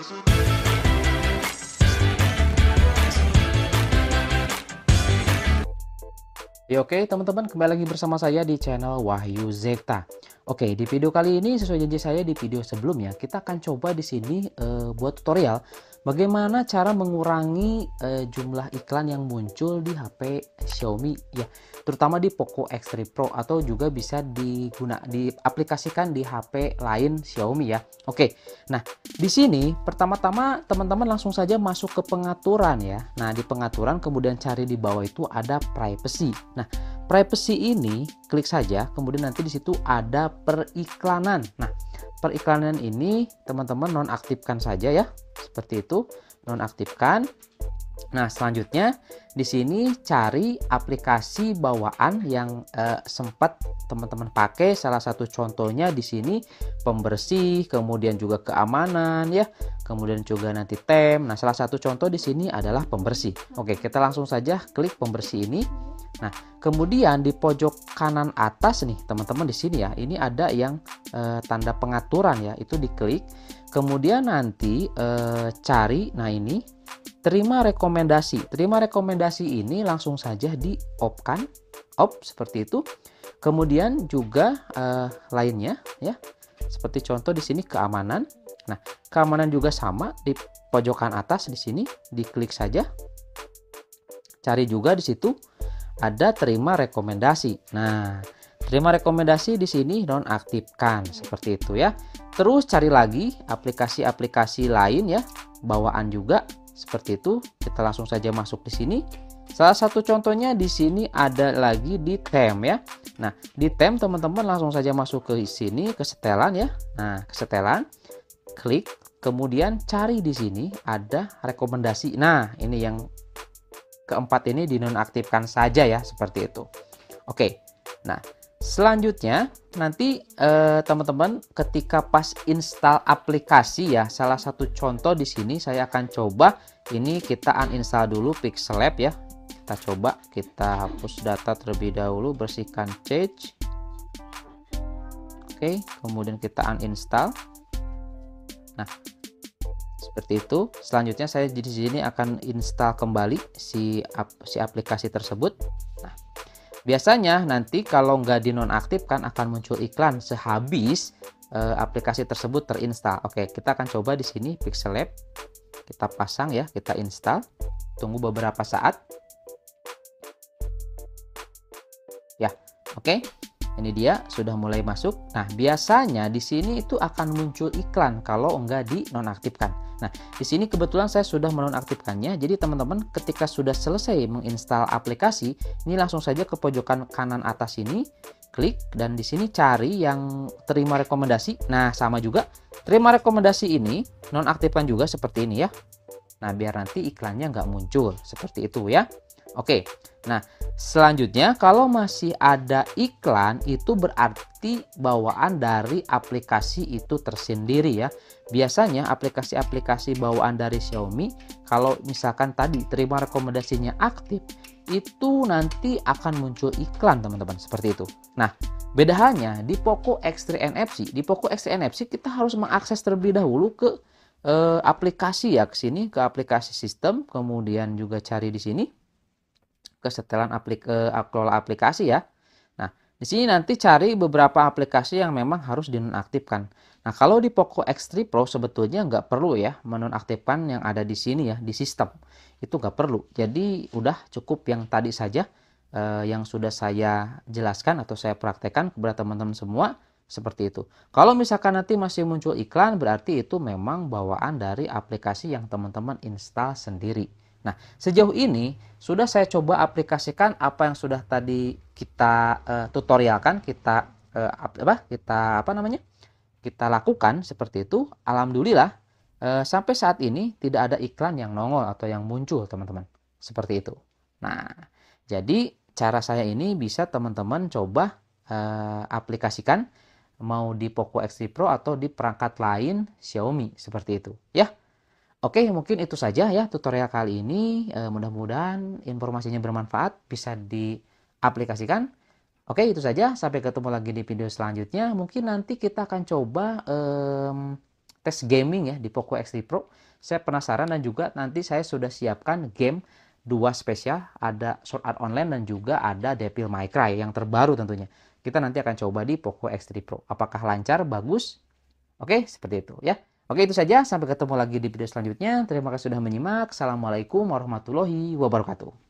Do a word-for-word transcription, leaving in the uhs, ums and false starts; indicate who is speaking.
Speaker 1: Ya, oke teman-teman, kembali lagi bersama saya di channel Wahyu Zekta. Oke, di video kali ini sesuai janji saya di video sebelumnya, kita akan coba di sini eh, buat tutorial bagaimana cara mengurangi eh, jumlah iklan yang muncul di H P Xiaomi ya, terutama di Poco X tiga Pro, atau juga bisa diguna diaplikasikan di H P lain Xiaomi ya. Oke. Nah, di sini pertama-tama teman-teman langsung saja masuk ke pengaturan ya. Nah, di pengaturan kemudian cari di bawah itu ada privacy. Nah, privacy ini klik saja, kemudian nanti di situ ada periklanan. Nah, periklanan ini teman-teman nonaktifkan saja ya. Seperti itu, nonaktifkan. Nah, selanjutnya di sini cari aplikasi bawaan yang eh, sempat teman-teman pakai. Salah satu contohnya di sini pembersih, kemudian juga keamanan ya, kemudian juga nanti tem. Nah, salah satu contoh di sini adalah pembersih. Oke, kita langsung saja klik pembersih ini. Nah, kemudian di pojok kanan atas nih teman-teman di sini ya, ini ada yang eh, tanda pengaturan ya, itu diklik. Kemudian nanti eh, cari, nah ini terima rekomendasi. Terima rekomendasi ini langsung saja di off kan, off seperti itu. Kemudian juga eh, lainnya ya, seperti contoh di sini keamanan. Nah, keamanan juga sama di pojokan atas di sini, diklik saja. Cari juga di situ ada terima rekomendasi. Nah, terima rekomendasi di sini nonaktifkan seperti itu ya. Terus cari lagi aplikasi-aplikasi lain ya, bawaan juga seperti itu. Kita langsung saja masuk di sini. Salah satu contohnya di sini ada lagi di tem ya. Nah, di tem teman-teman langsung saja masuk ke sini, ke setelan ya. Nah, ke setelan, klik, kemudian cari di sini ada rekomendasi. Nah, ini yang keempat ini dinonaktifkan saja ya, seperti itu. Oke. Nah, selanjutnya nanti teman-teman eh, ketika pas install aplikasi ya, salah satu contoh di sini saya akan coba ini kita uninstall dulu Pixel Lab ya. Kita coba kita hapus data terlebih dahulu, bersihkan cache. Oke, kemudian kita uninstall. Nah, seperti itu. Selanjutnya saya di sini akan install kembali si si aplikasi tersebut. Nah, biasanya nanti kalau nggak dinonaktifkan akan muncul iklan sehabis eh, aplikasi tersebut terinstall. Oke, kita akan coba di sini Pixel Lab. Kita pasang ya, kita install. Tunggu beberapa saat. Ya, oke. Ini dia sudah mulai masuk. Nah, biasanya di sini itu akan muncul iklan kalau enggak dinonaktifkan. Nah, di sini kebetulan saya sudah menonaktifkannya. Jadi teman-teman ketika sudah selesai menginstal aplikasi, ini langsung saja ke pojokan kanan atas ini, klik dan di sini cari yang terima rekomendasi. Nah, sama juga terima rekomendasi ini nonaktifkan juga seperti ini ya. Nah, biar nanti iklannya nggak muncul seperti itu ya. Oke. Nah, selanjutnya kalau masih ada iklan itu berarti bawaan dari aplikasi itu tersendiri ya. Biasanya aplikasi-aplikasi bawaan dari Xiaomi kalau misalkan tadi terima rekomendasinya aktif, itu nanti akan muncul iklan teman-teman, seperti itu. Nah, beda halnya di Poco X tiga N F C. Di Poco X tiga N F C kita harus mengakses terlebih dahulu ke eh, aplikasi ya, ke sini ke aplikasi sistem, kemudian juga cari di sini ke setelan aplik eh, kelola aplikasi ya. Nah, di sini nanti cari beberapa aplikasi yang memang harus dinonaktifkan. Nah, kalau di Poco X tiga Pro sebetulnya nggak perlu ya menonaktifkan yang ada di sini ya, di sistem. Itu nggak perlu. Jadi udah cukup yang tadi saja eh, yang sudah saya jelaskan atau saya praktekkan kepada teman-teman semua, seperti itu. Kalau misalkan nanti masih muncul iklan, berarti itu memang bawaan dari aplikasi yang teman-teman install sendiri. Nah, sejauh ini sudah saya coba aplikasikan apa yang sudah tadi kita uh, tutorialkan, kita uh, apa? Kita apa namanya? Kita lakukan seperti itu. Alhamdulillah uh, sampai saat ini tidak ada iklan yang nongol atau yang muncul, teman-teman. Seperti itu. Nah, jadi cara saya ini bisa teman-teman coba uh, aplikasikan mau di Poco X tiga Pro atau di perangkat lain Xiaomi, seperti itu, ya. Oke, mungkin itu saja ya tutorial kali ini. E, mudah-mudahan informasinya bermanfaat, bisa diaplikasikan. Oke, itu saja. Sampai ketemu lagi di video selanjutnya. Mungkin nanti kita akan coba em, tes gaming ya di Poco X tiga Pro. Saya penasaran dan juga nanti saya sudah siapkan game dua spesial, ada Sword Art Online dan juga ada Devil May Cry yang terbaru tentunya. Kita nanti akan coba di Poco X tiga Pro. Apakah lancar, bagus? Oke, seperti itu ya. Oke, itu saja. Sampai ketemu lagi di video selanjutnya. Terima kasih sudah menyimak. Assalamualaikum warahmatullahi wabarakatuh.